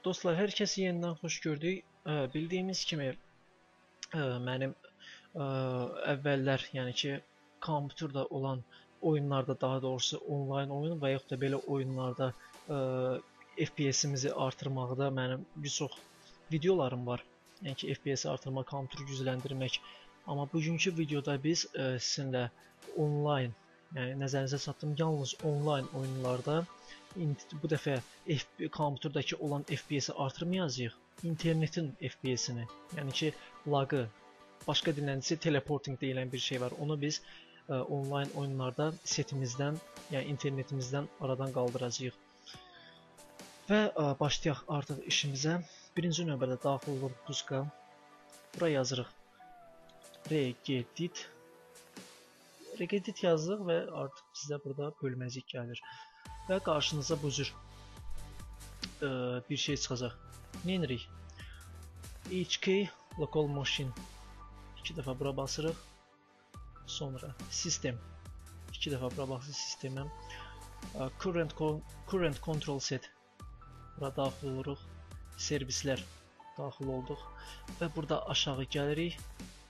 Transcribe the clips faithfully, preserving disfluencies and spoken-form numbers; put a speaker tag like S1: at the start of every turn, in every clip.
S1: Dostlar, hər kəsi yenidən xoş gördük. Bildiyimiz kimi mənim əvvəllər, yəni ki, kompüterdə olan oyunlarda, daha doğrusu onlayn oyun və yaxud da belə oyunlarda F P S-imizi artırmaqda mənim bir çox videolarım var. Yəni ki, F P S-i artırmaq, kompüteri gücləndirmək. Amma bugünkü videoda biz sizinlə onlayn, yəni nəzərinizə çatdırım, yalnız onlayn oyunlarda bu dəfə kompüterdəki olan F P S-i artırmayacağıq, internetin F P S-ini, yəni ki, lagı, başqa dillə isə teleporting deyilən bir şey var. Onu biz ə, onlayn oyunlarda setimizdən, yəni internetimizdən aradan qaldıracağıq. Və ə, başlayaq artıq işimizə. Birinci növbədə daxil oluruq Puska. Bura yazırıq regedit. Regedit yazırıq və artıq bizə burada bölməzik gəlir. Və qarşınıza bu cür ə, bir şey çıxacaq. Nə edirik? H K local machine. İki dəfə bura basırıq. Sonra sistem. İki dəfə bura basırıq sistemə. Current, current control set. Bura daxil oluruq. Servislər daxil olduq. Və burada aşağı gəlirik.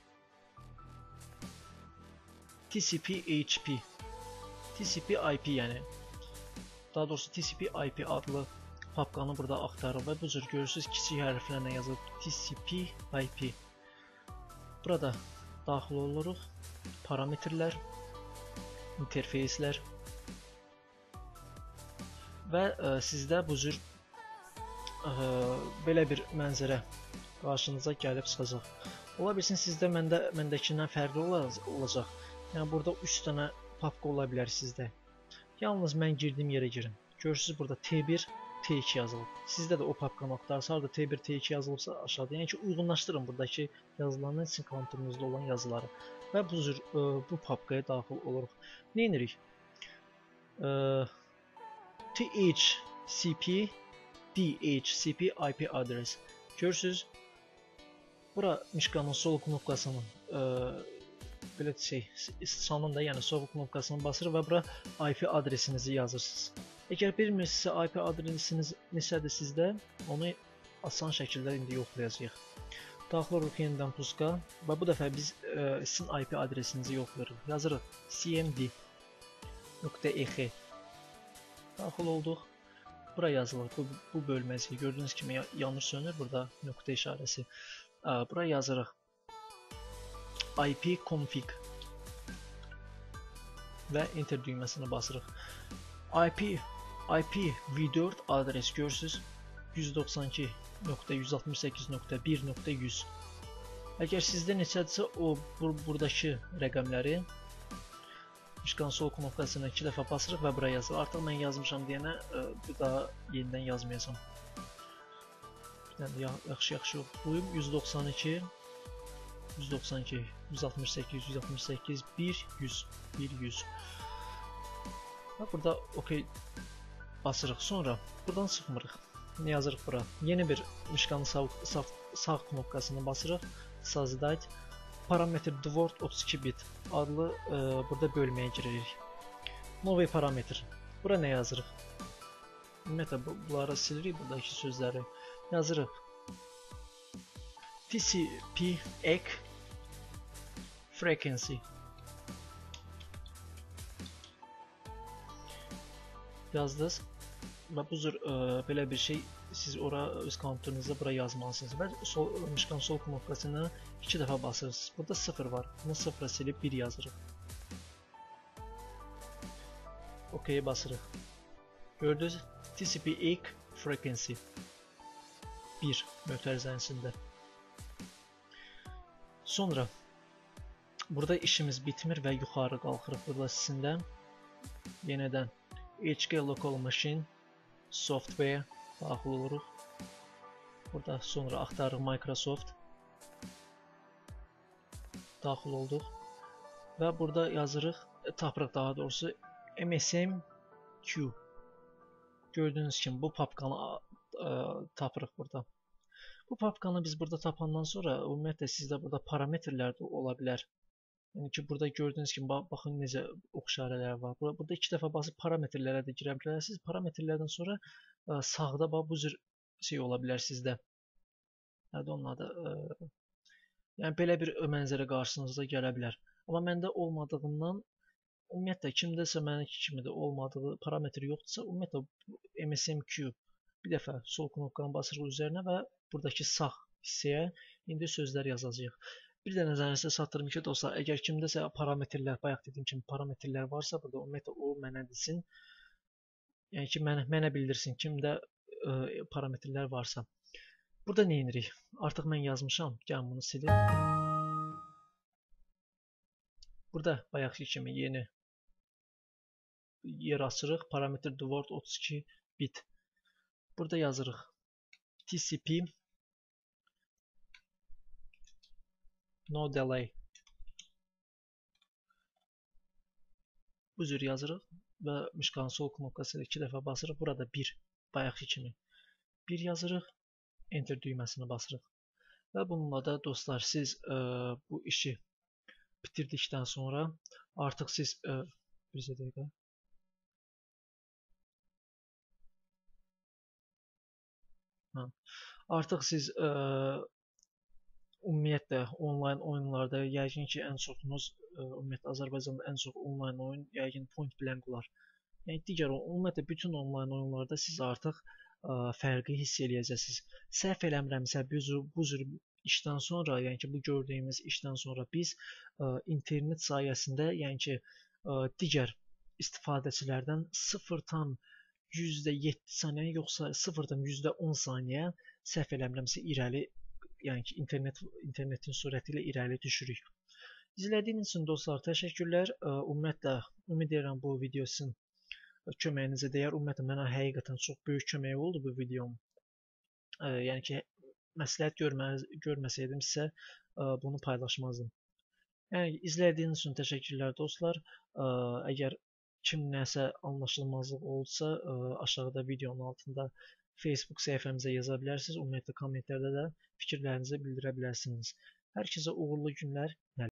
S1: T C P H P. T C P I P yəni. Daha doğrusu T C P I P adlı papkanı burada axtarırıq və bu cür görürsünüz, kiçik hərflərlə yazılıb T C P I P. Burada daxil oluruq. Parametrlər, interfeyslər və ə, sizdə bu cür ə, belə bir mənzərə qarşınıza gəlib çıxacaq. Ola bilsin sizdə məndə məndəkindən fərqli olacaq. Yəni burada üç dənə papka ola bilər sizdə. Yalnız mən girdiyim yerə girin. Görürsünüz burada T bir, T iki yazılıb. Sizdə də o papkanı axtarsa, harada T bir, T iki yazılıbsa aşağıda. Yəni ki, uyğunlaşdırın buradakı yazılanın sizin kompüterinizdə olan yazıları. Və bu cür ə, bu papkaya daxil oluruq. Nə edirik? T H C P, D H C P I P adres. Görürsünüz? Bura mişkanın sol knopkasını ə, belə şey, sanın da, yəni sol knopkasını basır və bura I P adresinizi yazırsınız. Əgər bilmirsinizsə I P adresiniz neçədir sizdə, onu asan şəkildə indi yoxlayacağıq. Daxil oluruq yenidən Puska və bu dəfə biz ə, sizin I P adresinizi yoxlayırıq. Yazırıq C M D nöqtə E X. Daxil olduq. Bura yazılır. Bu, bu bölməsi gördüyünüz kimi yanlış sönür burada nöqtə işarəsi. Ə, bura yazırıq I P config və enter düyməsini basırıq. I P I P v dörd adres görürsüz yüz doxsan iki nöqtə yüz altmış səkkiz nöqtə bir nöqtə yüz. Əgər sizdə neçədirsə o bur buradakı rəqəmləri mişqanın sol knopkasına iki dəfə basırıq və bura yazılır. Artıq mən yazmışam deyənə bir daha yenidən yazmayacağam. Bir dənə yaxşı-yaxşı yoxlayım. yüz doxsan iki yüz doxsan iki yüz altmış səkkiz yüz altmış səkkiz bir yüz bir yüz. Və burada OK basırıq. Sonra buradan çıxmırıq. Ne yazırıq bura? Yeni bir mişqanın sağ, sağ, sağ knopkasını basırıq. Sozdать parametr dvort otuz iki bit adlı e, burada bölməyə giririk. Новый parametr. Bura nə yazırıq? Ümumiyyətlə bunları silirik buradakı sözləri. Yazırıq T C P E K frequency. Yazdınız. Və bu cür ə, belə bir şey siz ora öz kompüterinizdə bura yazmalısınız və sol mişqanın sol knopkasını iki dəfə basırsınız. Burada sıfır var. Bunu sıfıra silib bir yazırıq. OK basırıq. Gördünüz? T C P E K frequency bir mötərizəsində. Sonra burada işimiz bitmir və yuxarı qalxırıq. Burada sizində yenidən H K local machine software daxil oluruq. Burada sonra axtarırıq Microsoft. Daxil olduq. Və burada yazırıq, tapırıq daha doğrusu M S M Q. Gördüyünüz kimi bu papkanı ə, tapırıq burada. Bu papkanı biz burada tapandan sonra ümumiyyətlə sizdə burada parametrlər də ola bilər. Yəni ki, burada gördüyünüz kimi baxın necə oxşarələr var. Burada iki dəfə basıb parametrlərə də girə bilərsiniz. Parametrlərdən sonra ə, sağda bax bu cür şey ola bilər sizdə. Nədir onun adı? E, yəni belə bir mənzərə qarşınıza gələ bilər. Amma məndə olmadığından ümumiyyətlə kimdəsə mənimki kimi də olmadığı parametr yoxdursa, ümumiyyətlə M S M Q bir dəfə sol knopkanı basırıq üzərinə və buradakı sağ hissəyə indi sözlər yazacağıq. Bir də nəzərinizə çatdırım ki, dostlar, əgər kimdəsə parametrlər, bayaq dediyim kimi parametrlər varsa, burada ümumiyyətlə o mənə desin. Yəni ki, mənə, mənə bildirsin kimdə ə, parametrlər varsa. Burada nə edirik? Artıq mən yazmışam. Gəlin bunu silim. Burada bayaqki kimi yeni yer açırıq. Parametr Word otuz iki bit. Burada yazırıq T C P no delay. Bu cür yazırıq və mışqanın sol knopkası ilə iki dəfə basırıq. Burada bir, bayaqki kimi bir yazırıq. Enter düyməsini basırıq. Və bununla da dostlar, siz ə, bu işi bitirdikdən sonra artıq siz ə, bir dəqiqə. Hə. Artıq siz ə, ümumiyyətlə onlayn oyunlarda yəqin ki, ən çoxunuz ümumiyyətlə Azərbaycanda ən çox onlayn oyun yəqin Point Blank olar. Yəni digər ümumiyyətlə bütün onlayn oyunlarda siz artıq ə, fərqi hiss eləyəcəksiniz. Səhv eləmirəmsə bu cür, bu cür işdən sonra, yəni ki, bu gördüyümüz işdən sonra biz ə, internet sayəsində, yəni ki, ə, digər istifadəçilərdən sıfırdan yüzdə yeddi saniyə yoxsa sıfırdan yüzdə on saniyə səhv eləmirəmsə irəli, yəni ki, internet internetin sürəti ilə irəli düşürük. İzlədiyiniz üçün dostlar təşəkkürlər. Ümumiyyətlə ümid edirəm bu video sizin köməyinizə dəyər. Ümumiyyətlə mənə həqiqətən çox böyük kömək oldu bu videom. Yəni ki, məsləhət görmə, görməsəydim sizə bunu paylaşmazdım. Yəni izlədiyiniz üçün təşəkkürlər dostlar. Əgər kim nəsə anlaşılmazlıq olsa, aşağıda videonun altında Facebook səhifəmizə yaza bilərsiniz. Ümumiyyətlə kommentlərdə də fikirlərinizi bildirə bilərsiniz. Hər kəsə uğurlu günlər.